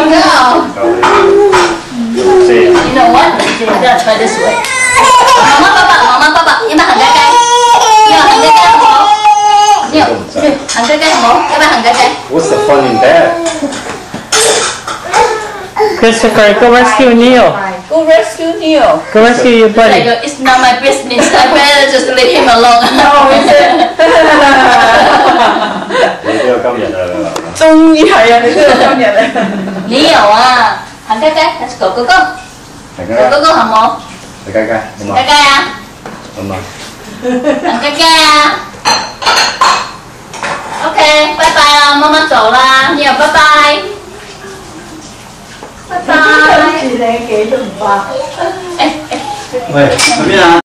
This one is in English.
go. You know what? I'm gonna try this way. Mama, papa, em bắt hàng cái cây. Nhưng mà hàng cái cây không có. Hàng cái cây không có. Các bạn hàng cái cây. What's the fun in that? Christopher, go rescue Neil. Go rescue Neil. Go rescue your buddy. Like, it's not my business. I better just leave him alone. No, is it? 你都有今日啊！ 終於係啊！你都有今日啊！ Neil à. Hàng cái cây. Let's go, go, go. 大 Go, 家 go, go, hả mộ? 大家好嘛？ Cái cây à? 好嘛？ Hàng cái cây à? Ok, bye bye啦，媽媽走啦，Neil bye bye。拜拜。 住你幾都唔怕。 誒誒。 喂，去邊啊？